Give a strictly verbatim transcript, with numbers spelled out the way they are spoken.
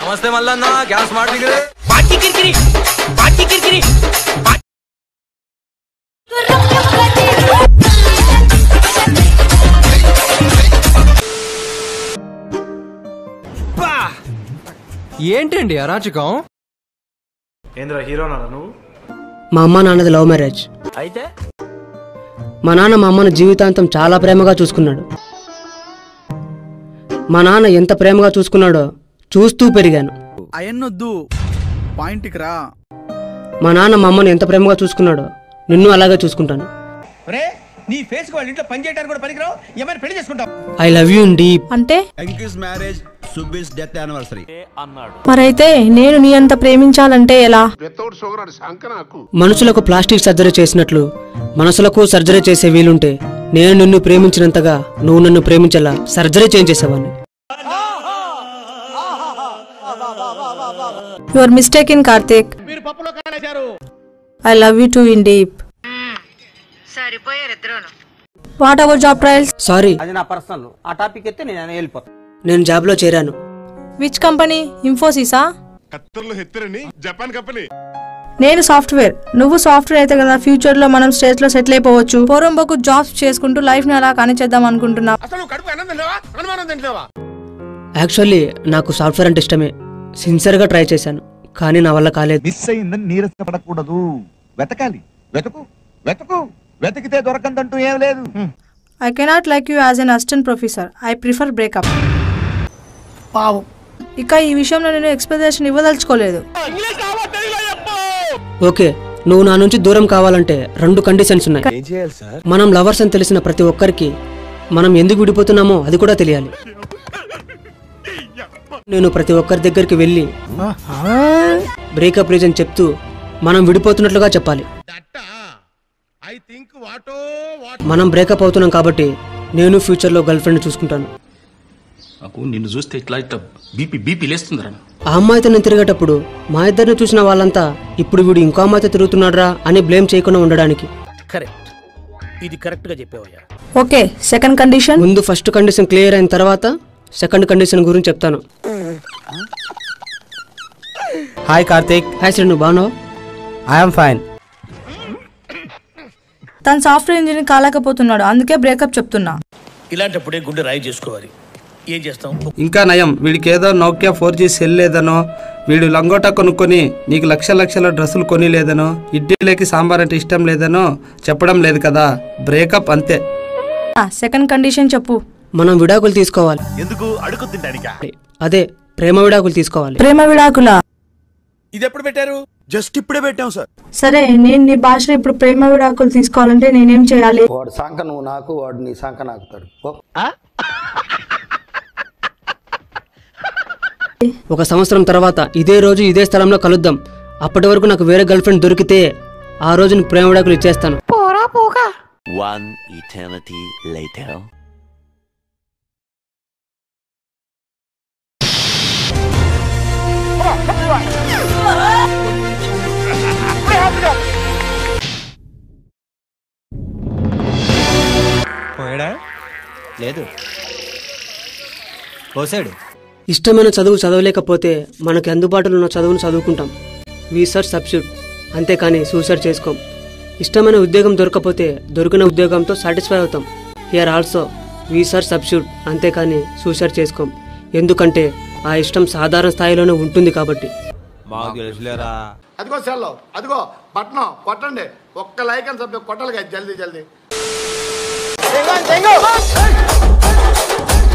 నమస్తే మల్లన్న గ్యాస్ మాట్లాడి పార్టీ కిరికిరి పార్టీ కిరికిరి ఏంటండి అరాచకం? ఏంద్రా హీరోనా నువ్వు? మా అమ్మ నాన్నది లవ్ మ్యారేజ్ అయితే మా నాన్న మా అమ్మను జీవితాంతం చాలా ప్రేమగా చూసుకున్నాడు. మా నాన్న ఎంత ప్రేమగా చూసుకున్నాడో చూస్తూ పెరిగాను. అయన్నొద్దు పాయింట్కి రా. మా నాన్న మా అమ్మను ఎంత ప్రేమగా చూసుకున్నాడో నిన్ను అలాగే చూసుకుంటాను. నీ ఫేస్ వాళ్ళ ఇంట్లో పని చేయడానికి కూడా పనికిరావు, ఏమైనా పెళ్లి చేసుకుంటావు? ఐ లవ్ యూ డీప్ అంటే Enki's marriage Subbi's death anniversary అన్నాడు. మరైతే నేను నీ అంత ప్రేమించాలంటే ఎలా? మనుషులకు ప్లాస్టిక్ సర్జరీ చేసినట్లు మనసులకు సర్జరీ చేసే వీలుంటే నేను నిన్ను ప్రేమించినంతగా నువ్వు నన్ను ప్రేమించేలా సర్జరీ చేయించేసేవాడిని. You are mistaken Karthik. I love you too in deep. What our job trials? Sorry, అది నా పర్సనల్. ఆ టాపిక్ అయితే నేను వెళ్ళిపోతాను. నేను జాబ్ లో చేరాను. Which company? ఇన్ఫోసిసా? కత్తర్లో హెత్తరని జపాన్ కంపెనీ. నేను సాఫ్ట్వేర్, నువ్వు సాఫ్ట్వేర్ అయితే కదా ఫ్యూచర్ లో మనం స్టేజ్ లో సెటిల్ అయిపోవచ్చు. పోరంబోకు జాబ్స్ చేసుకుంటూ లైఫ్ ని అలా కానిచేద్దాం అనుకుంటున్నా. యాక్చువల్లీ నాకు సాఫ్ట్వేర్ అంటే ఇష్టమే. సిన్సియర్ గా ట్రై చేశాను, కానీ నా వల్ల కాలేదు. మిస్ అయిందని నీరసపడకూడదు. వెతకాలి, వెతుకు వెతుకు వెతికితే దొరకందంటూ ఏం లేదు. I cannot like you as an assistant professor. I prefer breakup. పావు ఇక ఈ విషయంలో నేను ఎక్స్ప్లెనేషన్ ఇవ్వదలుచుకోలేదు. ఓకే, నువ్వు నా నుంచి దూరం కావాలంటే రెండు కండిషన్స్ ఉన్నాయి. మనం లవర్స్ అని తెలిసిన ప్రతి ఒక్కరికి మనం ఎందుకు విడిపోతున్నామో అది కూడా తెలియాలి. నేను ప్రతి ఒక్కరి దగ్గరికి వెళ్ళి బ్రేకప్ రీజన్ చెప్తూ మనం విడిపోతున్నట్లుగా చెప్పాలి. మనం బ్రేకప్ అవుతున్నాం కాబట్టి నేను ఫ్యూచర్ లో గర్ల్ ఫ్రెండ్ చూసుకుంటాను. నిన్ను చూస్తే ఇట్లా ఇట్లా బీపీ బీపీ లేస్తుందిరా. ఆ అమ్మాయితో నేను తిరిగేటప్పుడు మా ఇద్దరిని చూసిన వాళ్ళంతా ఇప్పుడు వీడు ఇంకో అమ్మాయితో తిరుగుతున్నాడురా అని బ్లేమ్ చేయకుండా ఉండడానికి. కరెక్ట్, ఇది కరెక్ట్ గా చెప్పావయ్యా. Okay, second condition. ముందు ఫస్ట్ కండిషన్ క్లియర్ అయిన తర్వాత సెకండ్ కండిషన్ గురించి చెప్తాను. హాయ్ కార్తిక్. హాయ్ శ్రీ, నువ్వు బాగున్నావు? I'm fine. తను సాఫ్ట్వేర్ ఇంజనీర్ కాలేకపోతున్నాడు, అందుకే బ్రేకప్ చెప్తున్నా. ఇలాంటప్పుడే గుండె రాయి చేసుకోవాలి. ఏం చేస్తాం? ఇంకా నయం, వీడికి ఏదో నోకియా ఫోర్ జీ సెల్ లేదనో, వీడు లంగోటా కొనుక్కొని నీకు లక్ష లక్షల డ్రెస్సులు కొని లేదనో, ఇడ్లీలోకి సాంబార్ అంటే ఇష్టం లేదనో చెప్పడం లేదు కదా. బ్రేకప్ అంతే. సెకండ్ కండిషన్ చెప్పు. మనం విడాకులు తీసుకోవాలి. ఎందుకు? అడుగు తింటానికా? అదే, ప్రేమ విడాకులు తీసుకోవాలి. ప్రేమ విడాకుల? ఇది ఎప్పుడు పెట్టారు? జస్ట్ ఇప్పుడే పెట్టాం సార్. సరే, నేను నీ భాషలో ఇప్పుడు ప్రేమ విడాకులు తీసుకోవాలంటే నేనేం చేయాలి? వాడు సంక నువ్వు నాకు, వాడు నీ సంక నాకుతాడు. ఒక సంవత్సరం తర్వాత ఇదే రోజు ఇదే స్థలంలో కలుద్దాం. అప్పటి వరకు నాకు వేరే గర్ల్ ఫ్రెండ్ దొరికితే ఆ రోజు నీకు ప్రేమ విడాకులు ఇచ్చేస్తాను. One eternity later. పోయాడా? లేదు, పోసాడు. ఇష్టమైన చదువు చదవలేకపోతే మనకి అందుబాటులో ఉన్న చదువును చదువుకుంటాం. వి సర్చ్ సబ్స్టిట్యూట్, అంతేకాని సూసైడ్ చేసుకోం. ఇష్టమైన ఉద్యోగం దొరకపోతే దొరికిన ఉద్యోగంతో సాటిస్ఫై అవుతాం. Here also we search substitute, అంతేకాని సూసైడ్ చేసుకోం. ఎందుకంటే ఆ ఇష్టం సాధారణ స్థాయిలోనే ఉంటుంది కాబట్టి. అదిగో సెల్లో, అదిగో పట్నం కొట్టండి. ఒక్క లైక్ అని చెప్పి కొట్టాలి కదా, జల్దీ జల్దీ.